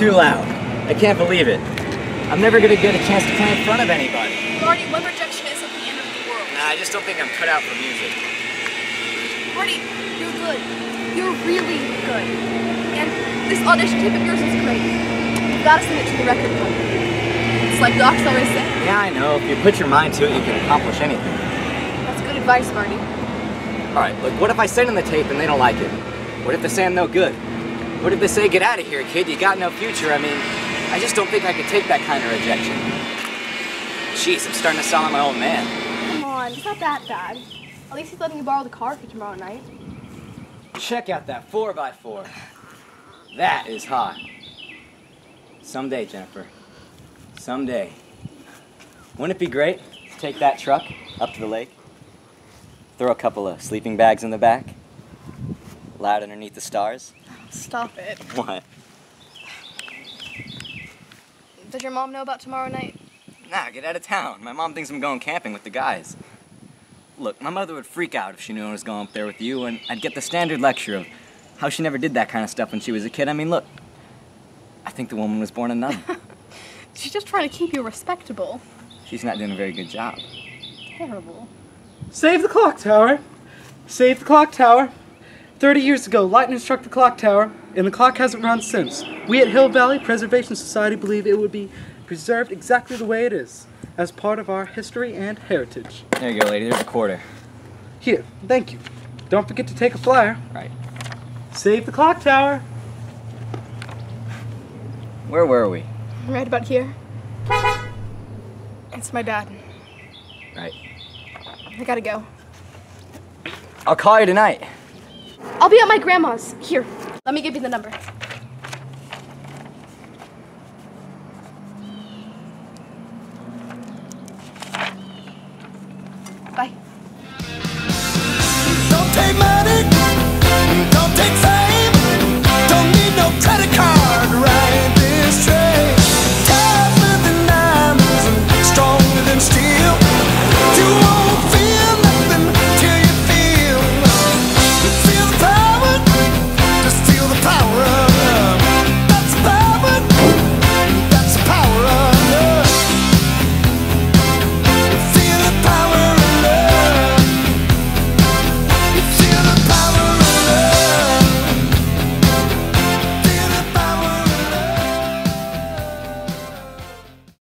too loud. I can't believe it. I'm never gonna get a chance to play in front of anybody. Marty, one rejection isn't the end of the world. Nah, I just don't think I'm cut out for music. Marty, you're good. You're really good. And this audition tape of yours is great. You've got to send it to the record company. It's like Doc's always said. Yeah, I know. If you put your mind to it, you can accomplish anything. That's good advice, Marty. Alright, look, what if I send them the tape and they don't like it? What if they say I'm no good? What if they say, get out of here, kid, you got no future? I mean, I just don't think I could take that kind of rejection. Jeez, I'm starting to sound like my old man. Come on, it's not that bad. At least he's letting you borrow the car for tomorrow night. Check out that 4x4. That is hot. Someday, Jennifer. Someday. Wouldn't it be great to take that truck up to the lake? Throw a couple of sleeping bags in the back? Loud underneath the stars? Stop it. What? Does your mom know about tomorrow night? Nah, get out of town. My mom thinks I'm going camping with the guys. Look, my mother would freak out if she knew I was going up there with you, and I'd get the standard lecture of how she never did that kind of stuff when she was a kid. I mean, look, I think the woman was born a nun. She's just trying to keep you respectable. She's not doing a very good job. Terrible. Save the clock tower. Save the clock tower. 30 years ago, lightning struck the clock tower, and the clock hasn't run since. We at Hill Valley Preservation Society believe it would be preserved exactly the way it is, as part of our history and heritage. There you go, lady. There's a quarter. Here, thank you. Don't forget to take a flyer. Right. Save the clock tower. Where were we? Right about here. It's my dad. Right. I gotta go. I'll call you tonight. I'll be at my grandma's. Here, let me give you the number.